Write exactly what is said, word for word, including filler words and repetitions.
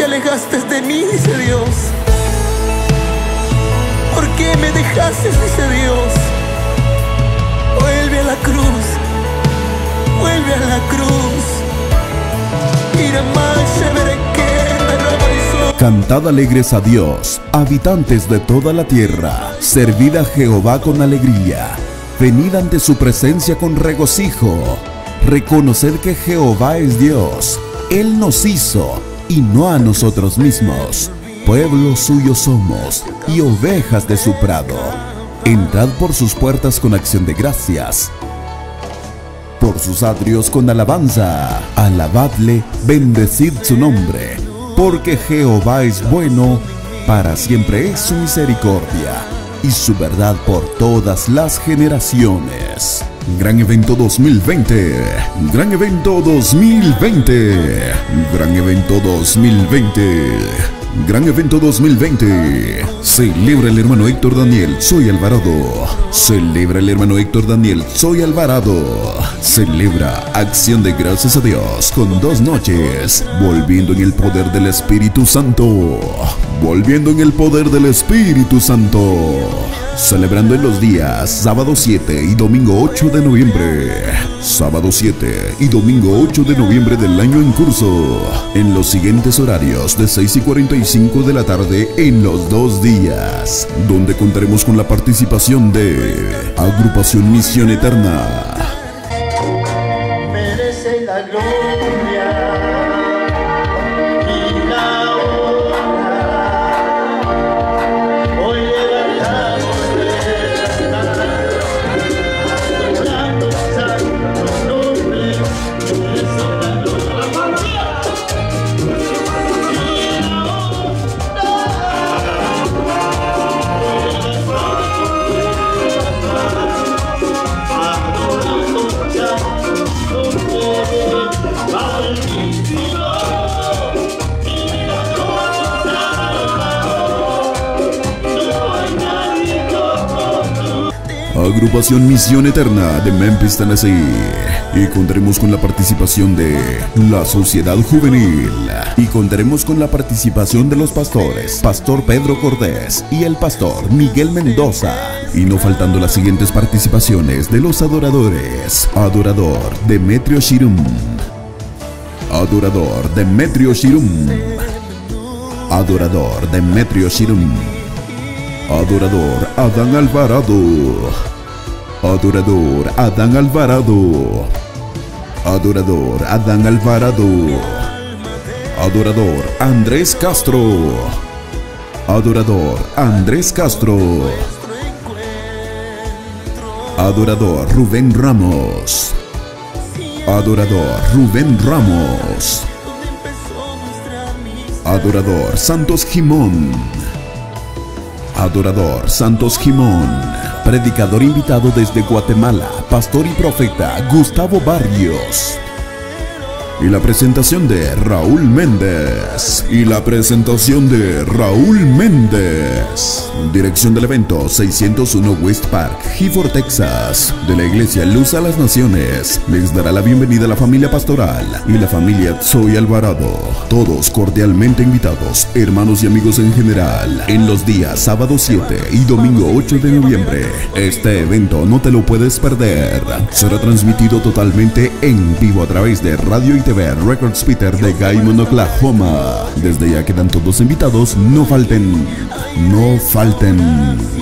te alejaste de mí? Dice Dios. ¿Por qué me dejaste? Dice Dios. Vuelve a la cruz, vuelve a la cruz. Mira más chévere que la roba. Cantad alegres a Dios, habitantes de toda la tierra. Servid a Jehová con alegría. Venid ante su presencia con regocijo. Reconoced que Jehová es Dios. Él nos hizo y no a nosotros mismos. Pueblo suyo somos y ovejas de su prado. Entrad por sus puertas con acción de gracias, por sus atrios con alabanza. Alabadle, bendecid su nombre, porque Jehová es bueno, para siempre es su misericordia, y su verdad por todas las generaciones. Gran Evento dos mil veinte, Gran Evento dos mil veinte, Gran Evento dos mil veinte, Gran Evento dos mil veinte. Celebra el hermano Héctor Daniel, soy Alvarado. Celebra el hermano Héctor Daniel, soy Alvarado. Celebra Acción de Gracias a Dios con dos noches, volviendo en el poder del Espíritu Santo. Volviendo en el poder del Espíritu Santo. Celebrando en los días sábado siete y domingo ocho de noviembre. Sábado siete y domingo ocho de noviembre del año en curso. En los siguientes horarios de seis y cuarenta y cinco de la tarde en los dos días. Donde contaremos con la participación de Agrupación Misión Eterna. Merece la gloria y la honra. Hoy levantamos de la adorando santo nombre. Merece la gloria y la Agrupación Misión Eterna de Memphis, Tennessee. Y contaremos con la participación de la Sociedad Juvenil. Y contaremos con la participación de los pastores, Pastor Pedro Cordés y el Pastor Miguel Mendoza. Y no faltando las siguientes participaciones de los adoradores: Adorador Demetrio Shirum, Adorador Demetrio Shirum, Adorador Demetrio Shirum, Adorador Adán Alvarado, Adorador Adán Alvarado, Adorador Adán Alvarado, Adorador Andrés Castro, Adorador Andrés Castro, Adorador Rubén Ramos, Adorador Rubén Ramos, Adorador Santos Jimón, Adorador Santos Jimón. Predicador invitado desde Guatemala, pastor y profeta Gustavo Barrios. Y la presentación de Raúl Méndez. Y la presentación de Raúl Méndez. Dirección del evento seiscientos uno West Park, Gifford, Texas. De la iglesia Luz a las Naciones. Les dará la bienvenida a la familia pastoral y la familia Zoe Alvarado. Todos cordialmente invitados, hermanos y amigos en general, en los días sábado siete y domingo ocho de noviembre. Este evento no te lo puedes perder. Será transmitido totalmente en vivo a través de Radio y T V Records Peter de Gaymon, Oklahoma. Desde ya quedan todos invitados. No falten, no falten.